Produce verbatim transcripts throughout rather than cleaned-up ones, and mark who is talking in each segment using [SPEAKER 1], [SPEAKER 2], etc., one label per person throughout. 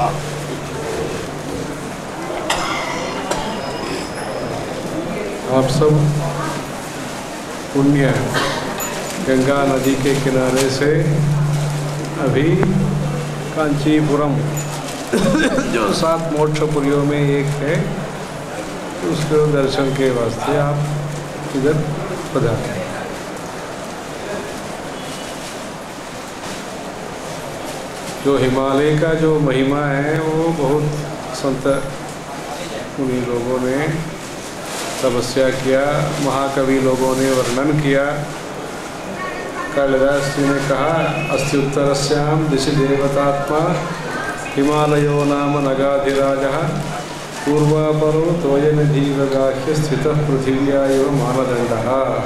[SPEAKER 1] आप सब पुण्य गंगा नदी के किनारे से अभी कांचीपुरम जो सात मोक्षपुरियों में एक है, उसके दर्शन के वास्ते आप इधर पधारे। जो हिमालय का जो महिमा है वो बहुत संत मुनि लोगों ने तपस्या किया, महाकवि लोगों ने वर्णन किया। कालिदास जी ने कहा, अस्ति उत्तरस्याम दिशि देवतात्मा हिमालयो नाम नगाधिराजः पूर्वापरो तोयनदीवगाह्य स्थितः पृथिव्या एव मानदण्डः।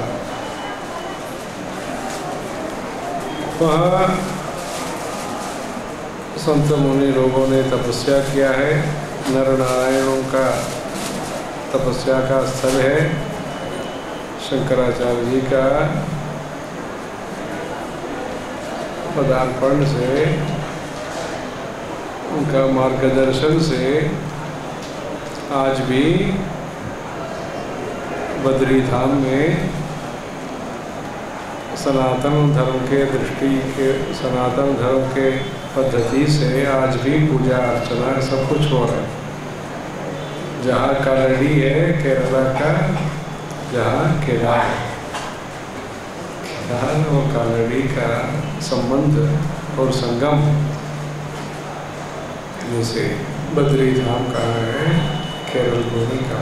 [SPEAKER 1] वहाँ संत मुनि लोगों ने तपस्या किया है। नर नारायणों का तपस्या का स्थल है। शंकराचार्य जी का पदार्पण से, उनका मार्गदर्शन से आज भी बद्री धाम में सनातन धर्म के दृष्टि के सनातन धर्म के पद्धति से आज भी पूजा अर्चना सब कुछ हो रहा है। जहाँ कालड़ी है केरला का, जहाँ केदार केदार और कालड़ी का संबंध और संगम, जैसे बद्री धाम कहाँ है, केरल भूमि का।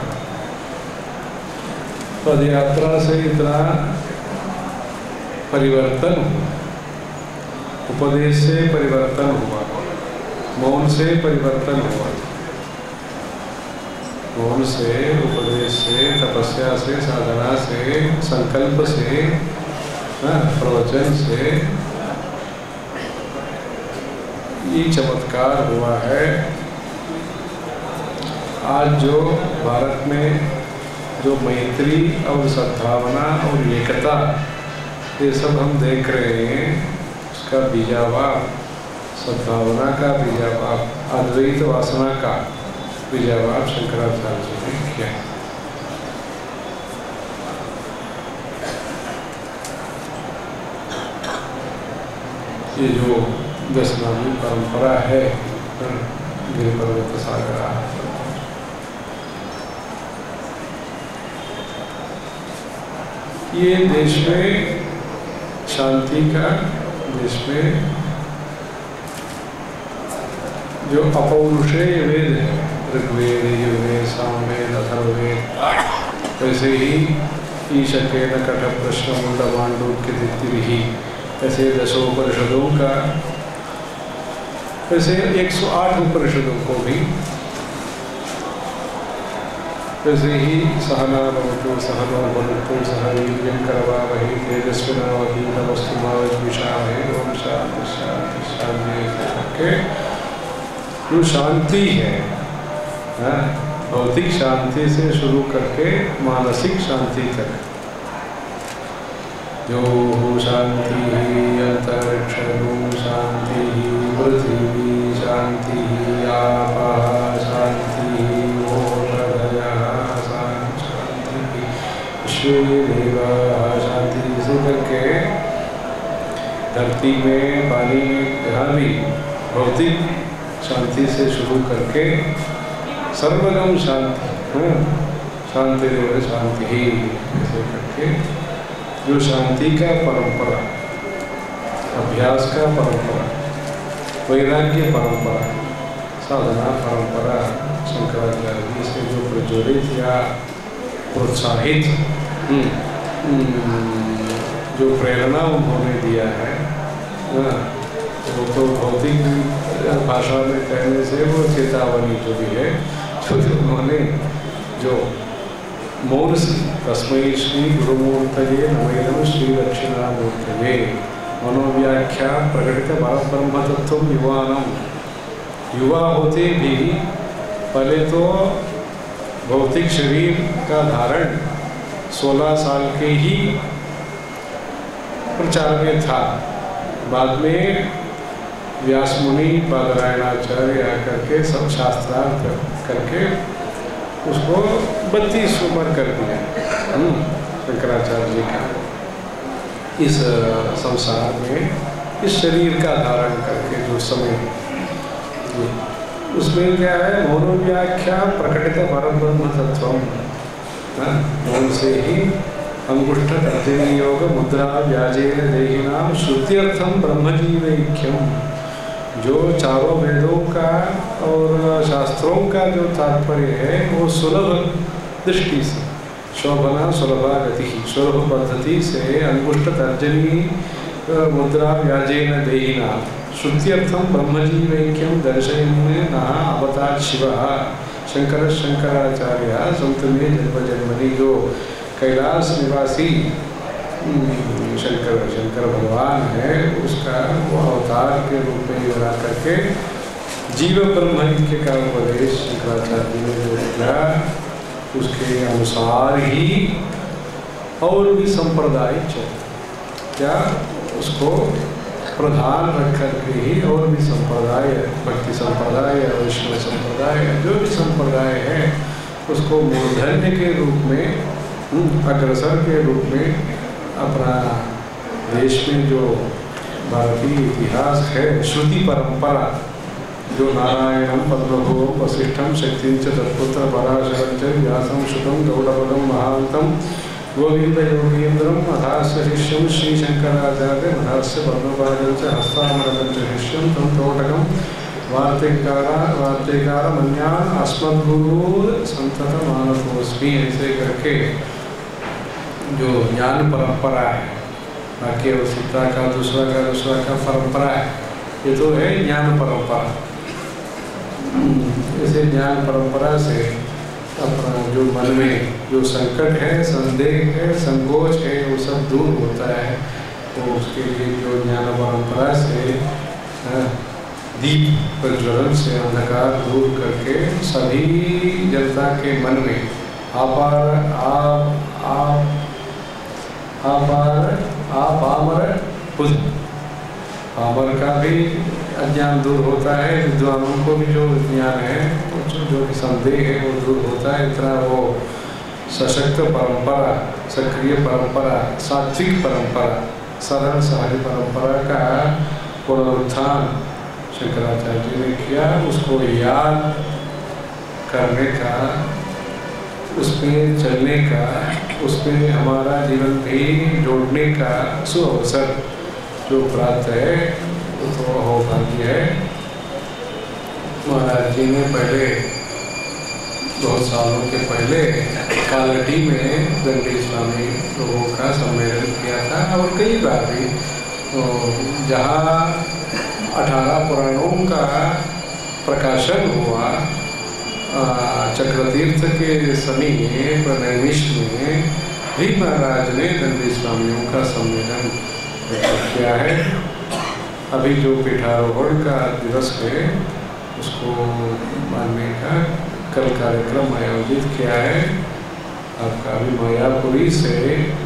[SPEAKER 1] पद यात्रा से इतना परिवर्तन, उपदेश से परिवर्तन हुआ, मौन से परिवर्तन हुआ, मौन से, उपदेश से, तपस्या से, साधना से, संकल्प से, प्रवचन से ये चमत्कार हुआ है। आज जो भारत में जो मैत्री और सद्भावना और एकता ये सब हम देख रहे हैं, उसका बीजावाप, सद्भावना का बीजावाप, अद्वैत वासना का बीजावाप शंकराचार्य जी ने किया। ये जो दशनामी परंपरा है गिरि पर्वत सागरा, ये देश में शांति का, देश में जो अपौरुषेय वेद है, ऋग्वेद, यजुर्वेद, सामवेद, अथर्ववेद, वैसे ही ईशकेन कठ प्रश्न मुंड मांडूक्य ही, ऐसे दशोपनिषदों का, वैसे एक सौ आठ उपनिषदों को भी, वैसे ही सहना भवतु सहनो भुनक्तु सह वीर्यं करवावहै तेजस्विनावधीतमस्तु मा विद्विषावहै। ओम शांति शांति शांति करके जो शांति है, हाँ, भौतिक शांति से शुरू करके मानसिक शांति तक, जो शांति अंतरिक्षं शांति पृथ्वी शांति आपः शांति ओषधयः शांति ईश्वरीदेवा शांति से करके धरती में, पानी में, जहाँ भी भौतिक शांति से शुरू करके सर्वगम शांति, शांति देव शांति ही ऐसे करके जो शांति का परंपरा, अभ्यास का परंपरा, वैराग्य परंपरा, साधना परंपरा शंकराचार्य जी से जो प्रज्वलित या प्रोत्साहित जो प्रेरणा उन्होंने दिया है, वो तो भौतिक भाषा में कहने से वो चेतावनी जो भी है, जो उन्होंने जो मौन तस्मै श्री गुरुमूर्तये नमः श्री दक्षिणामूर्तये मनोव्याख्या प्रकटित परब्रह्म तत्व युवानम। युवा होते भी पहले तो भौतिक शरीर का धारण सोलह साल के ही प्रचार में था, बाद में व्यास मुनि बादरायणाचार्य आकर के सब शास्त्रार्थ करके उसको बत्तीस उम्र कर दिया शंकराचार्य जी का, इस संसार में इस शरीर का धारण करके जो समय। उसमें क्या है, मौनव्याख्या प्रकटित परब्रह्म तत्व, मौन से ही अंगुष्ठ तर्जनी योग मुद्रा व्याजेन देहिनाम श्रुत्यर्थम ब्रह्मजीवैक्यम, जो चारों वेदों का और शास्त्रों का जो तात्पर्य है वो सुलभ दृष्टि से, शोभना सुलभा गति, सुलभ पद्धति से अंगुष्ठ तर्जनी मुद्रा व्याजेन देहिनाम श्रुत्यर्थम ब्रह्मजीवैक्यम दर्शयन् नः अवतार शिवः शंकर शंकराचार्य संत में जन्म जन्मनि, जो कैलाश निवासी शंकर शंकर भगवान है, उसका वो अवतार के रूप में बना करके जीव ब्रह्म ऐक्य का उपदेश शंकराचार्य ने जो किया, उसके अनुसार ही और भी संप्रदाय चलते, क्या उसको प्रधान रख करके ही और भी संप्रदाय, भक्ति संप्रदाय, वैष्णव संप्रदाय, जो भी संप्रदाय है उसको मूर्धन्य के रूप में, अग्रसर के रूप में अपना देश में जो भारतीय इतिहास है, श्रुति परंपरा, जो नारायणम पद्मभुवं वसिष्ठम शक्तिं च तत्पुत्र पराशरं च व्यासं श्रुतं गौडपदं महांतं गोविंद योगीन्द्रम अथास्य शिष्यं श्री शंकराचार्य अथास्य पद्मपादं च हस्तामरं च शिष्यं तं तोटकं वार्तिकारा वार्तिकार मन्यान अस्मद्गुरु संतत मानतोस्मि, ऐसे करके जो ज्ञान परंपरा है, बाकी और सीता का दूसरा का दूसरा का परंपरा है, ये तो है ज्ञान परंपरा। ऐसे ज्ञान परंपरा से अपना जो मन में जो संकट है, संदेह है, संकोच है, वो सब दूर होता है। तो उसके लिए जो ज्ञान परंपरा से दीप प्रज्वलन से अंधकार दूर करके सभी जनता के मन में आपार आप आप आपार आप आमर बुध, पामर का भी अज्ञान दूर होता है, विद्वानों को भी जो ज्ञान है, जो भी संदेह है वो दूर होता है। इतना वो सशक्त परंपरा, सक्रिय परंपरा, सात्विक परंपरा, सरल सहज परंपरा का पुनरुत्थान शंकराचार्य जी ने किया। उसको याद करने का, उसमें चलने का, उसमें हमारा जीवन भी जोड़ने का सुअवसर जो प्राप्त है, वो तो अहोभाग्य है। महाराज जी ने पहले बहुत सालों के पहले कालटी में दंडी स्वामी लोगों का सम्मेलन किया था, और कई बार भी तो जहाँ अठारह पुराणों का प्रकाशन हुआ चक्रतीर्थ के समीप नैमिष में भी महाराज ने दंडी स्वामियों का सम्मेलन किया है। अभी जो पीठारोहण का दिवस है उसको मानने का कल कार्यक्रम आयोजित किया है। आपका अभी मायापुरी से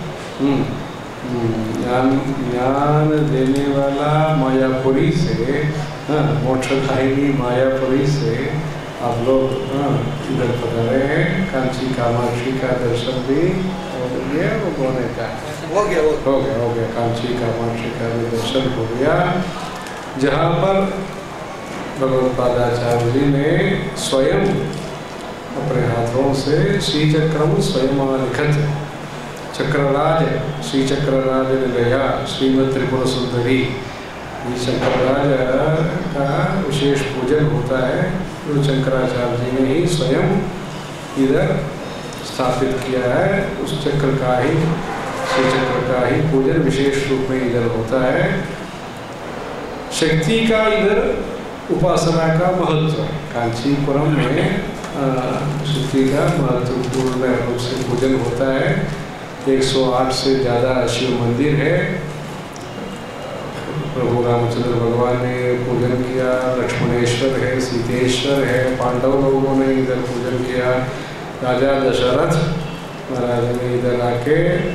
[SPEAKER 1] ज्ञान ज्ञान देने वाला मायापुरी से, मोक्षदायिनी मायापुरी से आप लोग इधर पधारे हैं। कांची कामाक्षी का दर्शन भी हो गया, वो होने का हो गया हो गया हो गया कांची कामाक्षी का भी दर्शन हो गया, जहाँ पर भगवत्पादाचार्य जी ने स्वयं अपने हाथों से श्री चक्रम स्वयं लिखत चक्रराज श्री चक्रराज निलया श्रीमद त्रिपुर सुंदरी, शंकरराज का विशेष पूजन होता है, जो शंकराचार्य जी ने ही स्वयं इधर स्थापित किया है। उस चक्र का ही, श्री चक्र का ही पूजन विशेष रूप में इधर होता है। शक्ति का इधर उपासना का महत्व, कांचीपुरम में शक्ति का महत्वपूर्ण रूप से पूजन होता है। एक सौ आठ से ज़्यादा शिव मंदिर है। प्रभु रामचंद्र भगवान ने पूजन किया, लक्ष्मणेश्वर है, सीतेश्वर है, पांडव लोगों ने इधर पूजन किया, राजा दशरथ महाराज ने इधर आके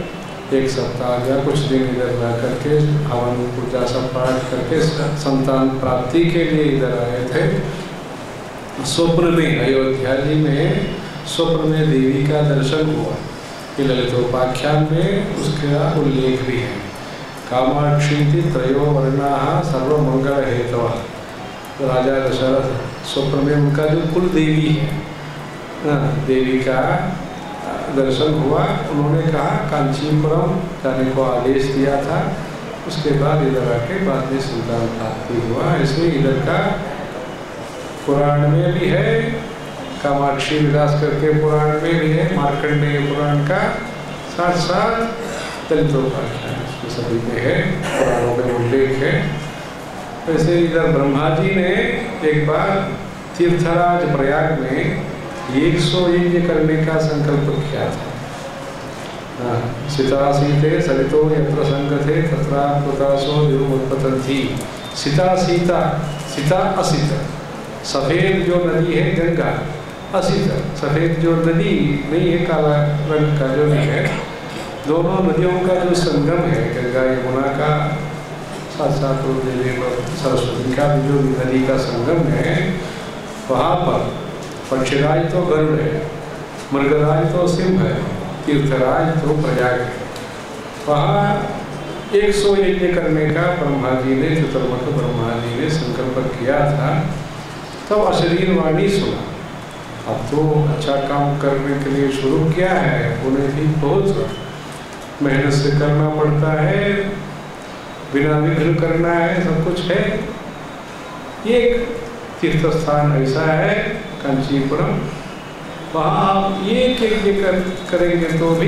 [SPEAKER 1] एक सप्ताह या कुछ दिन इधर रह करके हवन पूजा सब पाठ करके संतान प्राप्ति के लिए इधर आए थे। स्वप्न में अयोध्या जी में स्वप्न में देवी का दर्शन हुआ। ये ललितोपाख्यान में उसका उल्लेख भी है। कामाक्षी त्रयो वर्णा सर्वमंगल हेतव। राजा दशरथ स्वप्न में उनका जो कुल देवी है देवी का दर्शन हुआ। उन्होंने कहा कांचीपुरम जाने को आदेश दिया था। उसके बाद इधर आके बाद में संतान प्राप्ति हुआ। ऐसे इधर का पुराण में भी है, कामाक्षी विलास करके पुराण में भी है, मार्कंडेय पुराण का साथ साथ ललितोपाख्यान सभी में है, पुराणों में उल्लेख है। वैसे इधर ब्रह्मा जी ने एक बार तीर्थराज प्रयाग में एक सौ यज्ञ करने का संकल्प किया था। सीता सीते सरितो यत्र संगते तत्र कृतासो निरुपतंती। सीता सीता सीता असित, सफेद जो नदी है गंगा, असित सफेद जो नदी नहीं है, काला रंग का जो नहीं है, दोनों नदियों का जो संगम है गंगा यमुना का, साथ साथ सरस्वती का भी जो नदी का संगम है, वहाँ पर पक्षीराज तो गरुड़ है, मृगराज तो सिंह है, तीर्थराज तो प्रयाग है। वहाँ एक सौ यज्ञ करने का ब्रह्मा जी ने चतुर्मुख ब्रह्मा जी ने संकल्प किया था। तब तो अशरीर वाणी सुना। अब तो अच्छा काम करने के लिए शुरू किया है, उन्हें भी बहुत मेहनत से करना पड़ता है, बिना विघ्न करना है, सब कुछ है। एक तीर्थ स्थान ऐसा है कांचीपुरम, वहाँ आप एक यज्ञ कर, करेंगे तो भी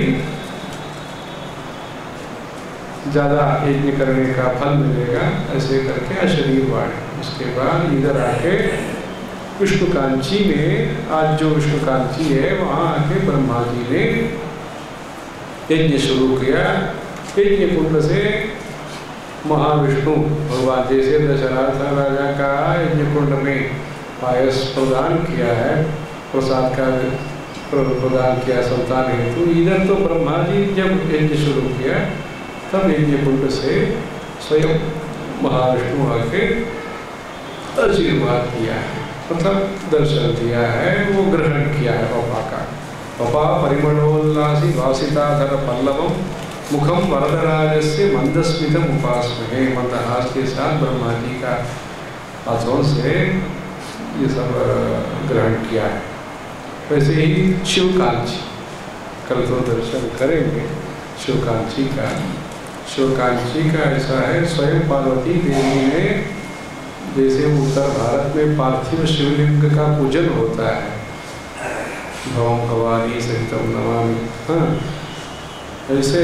[SPEAKER 1] ज़्यादा यज्ञ करने का फल मिलेगा। ऐसे करके अशरीर वाणी। उसके बाद इधर आके विष्णुकांची में, आज जो विष्णुकांची है वहाँ आके ब्रह्मा जी ने यज्ञ शुरू किया। यज्ञ कुंड से महाविष्णु भगवान जैसे दशरथ राजा का यज्ञ कुंड में पायस प्रदान किया है, प्रसाद का प्रदान किया संतान हेतु, इधर तो ब्रह्मा जी जब यज्ञ शुरू किया तब यज्ञ कुंड से स्वयं महाविष्णु आके आशीर्वाद किया है, मतलब दर्शन दिया है, वो ग्रहण किया है पपा का। पपा परिमलोल्लासी वासिताधर पल्लवम मुखम वरदराज से मंदस्मितम उपासमहे। मंदहास के साथ ब्रह्मा जी का हाथों से ये सब ग्रहण किया है। वैसे ही शिवकांची कल तो दर्शन करेंगे शिवकांची का। शिवकांची का ऐसा है, स्वयं पार्वती देवी ने, जैसे उत्तर भारत में पार्थिव शिवलिंग का पूजन होता है, भवम भवानी सहितम नमामि, हाँ, ऐसे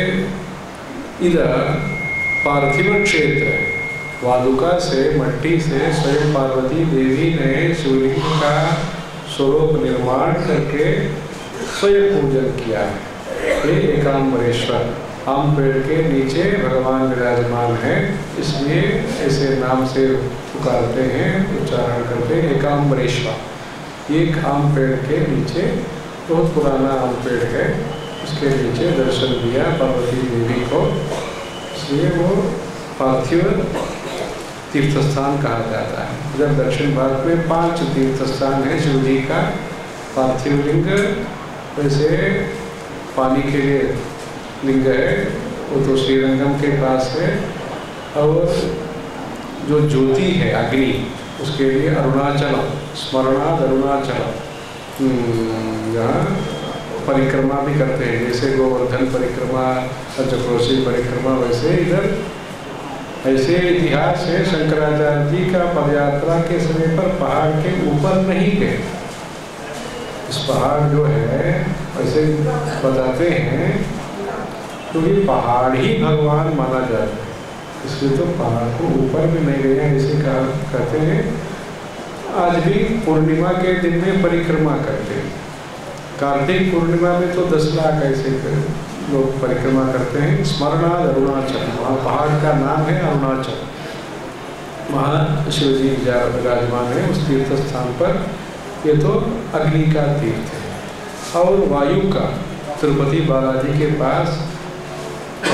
[SPEAKER 1] इधर पार्थिव क्षेत्र वालुका से, मट्टी से स्वयं पार्वती देवी ने शिवलिंग का स्वरूप निर्माण करके स्वयं पूजन किया है। ये एकाम्बरेश्वर, आम पेड़ के नीचे भगवान विराजमान है, इसलिए ऐसे नाम से पुकारते हैं, उच्चारण करते हैं एकाम्बरेश्वर। एक आम पेड़ के नीचे, बहुत पुराना आम पेड़ है, उसके नीचे दर्शन दिया पार्वती देवी को, इसलिए वो पार्थिव तीर्थ स्थान कहा जाता है। इधर दक्षिण भारत में पांच तीर्थ स्थान है शिव जी का। पार्थिव लिंग वैसे पानी के लिए लिंग है, वो तो श्रीरंगम के पास है, और जो ज्योति है अग्नि, उसके लिए अरुणाचल, स्मरणाद अरुणाचल, जहाँ परिक्रमा भी करते हैं, जैसे गोवर्धन परिक्रमा, पंचक्रोशी परिक्रमा, वैसे इधर ऐसे इतिहास है। शंकराचार्य जी का पदयात्रा के समय पर पहाड़ के ऊपर नहीं गए। इस पहाड़ जो है ऐसे बताते हैं क्योंकि तो पहाड़ ही भगवान माना जाता है, इसलिए तो पहाड़ को ऊपर भी नहीं गए, ऐसे कहा कहते हैं। आज भी पूर्णिमा के दिन में परिक्रमा करते हैं। कार्तिक पूर्णिमा में तो दस लाख ऐसे लोग परिक्रमा करते हैं। स्मरणाद अरुणाचल, वहाँ पहाड़ का नाम है अरुणाचल, वहाँ शिव जी विराजमान है उस तीर्थ स्थान पर। ये तो अग्नि का तीर्थ है। और वायु का, तिरुपति बालाजी के पास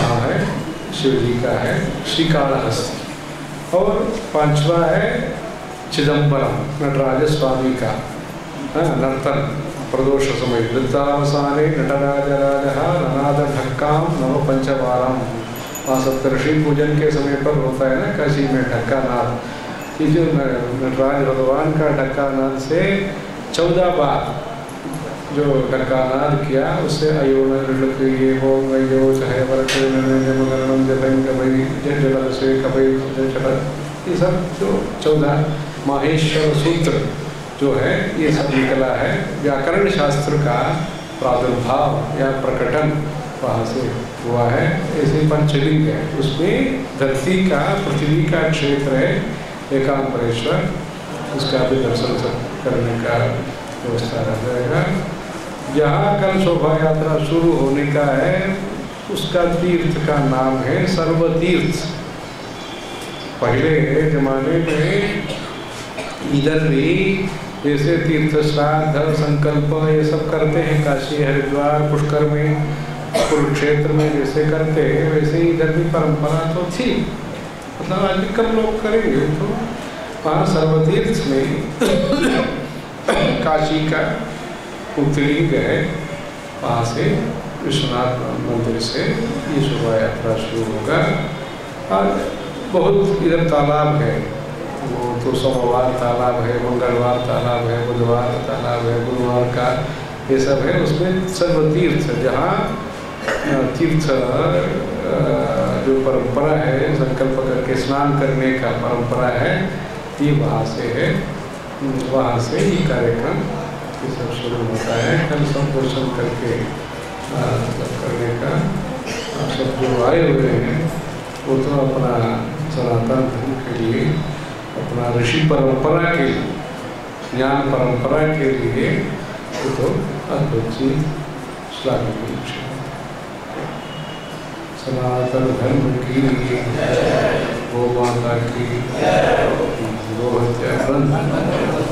[SPEAKER 1] नाम है शिव जी का है श्रीकालहस्ती। और पांचवा है चिदम्बरम, नटराज स्वामी का नर्तन प्रदोष समय। वृद्धावसाने नटराजराज ननाद ढक्काम नव पंचवारम। वहाँ सप्तऋषि पूजन के समय पर होता है ना काशी में ढक्का नाद। ये जो नटराज भगवान का ढक्का नाद से चौदह बार जो ढक्का नाद किया उससे अयो ये वो अयो चाहे वर्णम जपंग जल से कपई ये सब जो चौदह माहेश्वर सूत्र जो है ये सब निकला है। व्याकरण शास्त्र का प्रादुर्भाव या प्रकटन वहाँ से हुआ है। ऐसे पंचलिंग है, उसमें धरती का पृथ्वी का क्षेत्र है एकांबरेश्वर, उसका भी दर्शन करने का व्यवस्था रह जाएगा। जहाँ कल शोभा यात्रा शुरू होने का है उसका तीर्थ का नाम है सर्वतीर्थ। पहले जमाने में इधर भी जैसे तीर्थ श्राद्ध संकल्प ये सब करते हैं, काशी हरिद्वार पुष्कर में कुरुक्षेत्र में जैसे करते हैं वैसे ही इधर भी परंपरा तो थी, मतलब आज भी कम लोग करेंगे। तो वहाँ सर्वतीर्थ में काशी का पुतलिंग है, वहाँ से विश्वनाथ मंदिर से ये शोभा यात्रा शुरू होगा। और बहुत इधर तालाब है, वो तो सोमवार तालाब है, मंगलवार तालाब है, बुधवार तालाब है, गुरुवार का ये सब है। उसमें सर्वतीर्थ जहाँ तीर्थ जो परंपरा है संकल्प करके स्नान करने का परंपरा है ये वहाँ से है, वहाँ से ये कार्यक्रम ये सब शुरू होता है। कल सब दर्शन करके सब करने का आप सब जो आए हुए हैं वो तो अपना सनातन धर्म के लिए, अपना ऋषि परंपरा के लिए, ज्ञान परंपरा के लिए वो तो अद्भुत चीज श्लाघनीय है। सनातन धर्म की गो माता की गो हत्या बंद।